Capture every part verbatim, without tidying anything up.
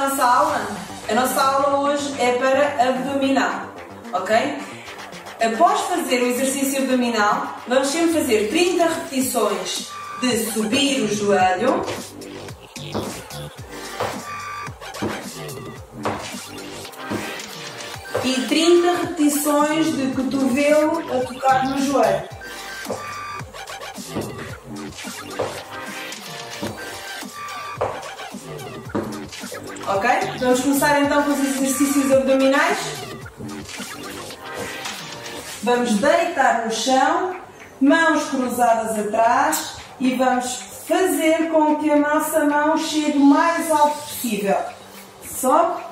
nossa aula? A nossa aula hoje é para abdominal, ok? Após fazer o exercício abdominal, vamos sempre fazer trinta repetições de subir o joelho. E trinta repetições de cotovelo a tocar no joelho. Ok? Vamos começar então com os exercícios abdominais. Vamos deitar no chão, mãos cruzadas atrás e vamos fazer com que a nossa mão chegue o mais alto possível. Sobe.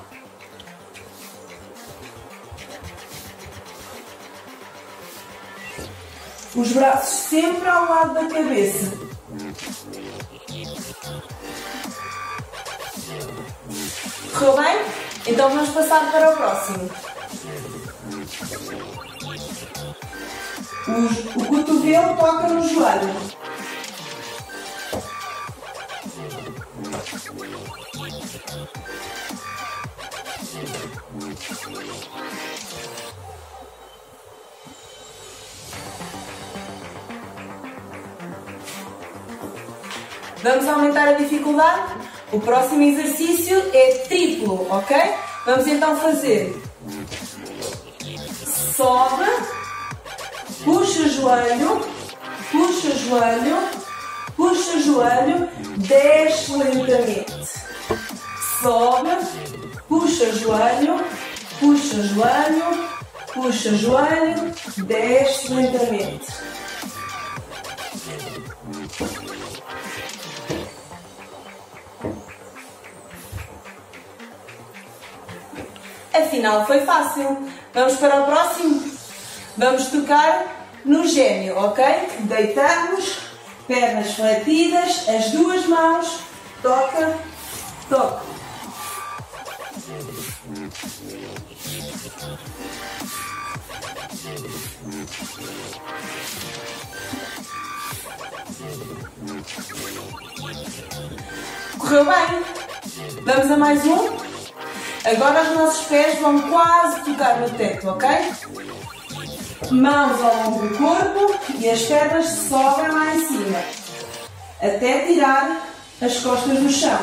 Os braços sempre ao lado da cabeça. Correu bem? Então vamos passar para o próximo. O, o cotovelo toca no joelho. Vamos aumentar a dificuldade? O próximo exercício é triplo, ok? Vamos então fazer. Sobe, puxa joelho, puxa joelho, puxa joelho, desce lentamente. Sobe, puxa joelho, puxa joelho, puxa joelho, desce lentamente. Afinal, foi fácil. Vamos para o próximo. Vamos tocar no gêmeo, ok? Deitamos, pernas fletidas, as duas mãos, toca, toca. Correu bem? Vamos a mais um? Agora os nossos pés vão quase tocar no teto, ok? Mãos ao longo do corpo e as pernas sobem lá em cima, até tirar as costas do chão.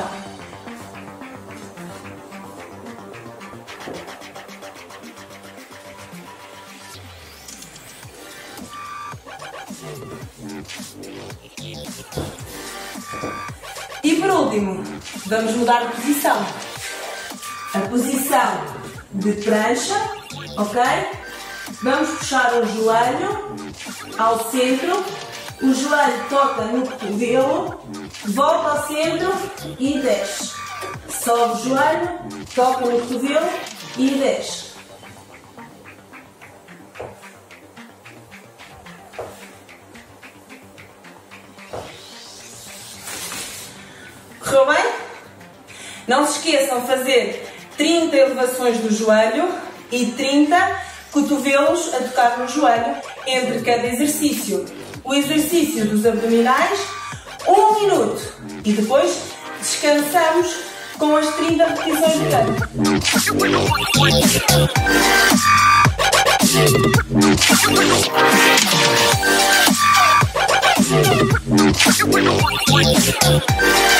E por último, vamos mudar de posição. A posição de prancha, ok? Vamos puxar o joelho ao centro, o joelho toca no cotovelo, volta ao centro e desce. Sobe o joelho, toca no cotovelo e desce. Correu bem? Não se esqueçam de fazer trinta elevações do joelho e trinta cotovelos a tocar no joelho entre cada exercício. O exercício dos abdominais, um minuto. E depois descansamos com as trinta repetições de cada.